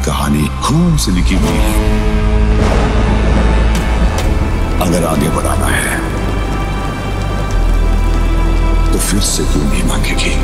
कहानी खून से लिखी हुई है। अगर आगे बढ़ाना है तो फिर से क्यों नहीं मांगेगी?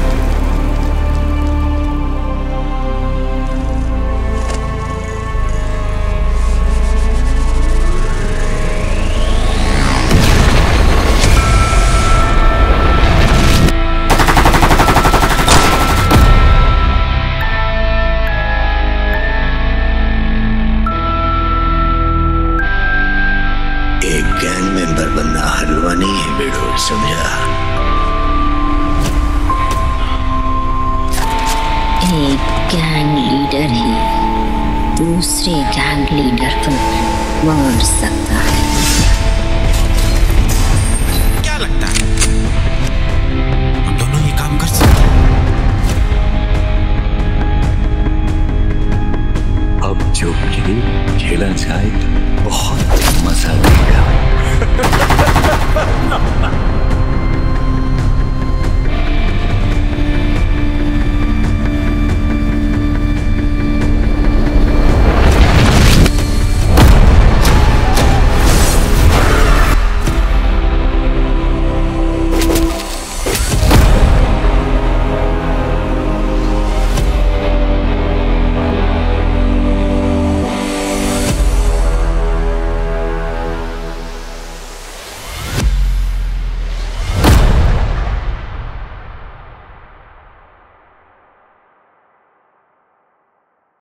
समझा? एक गैंग लीडर ही दूसरे गैंग लीडर को मार सकता है।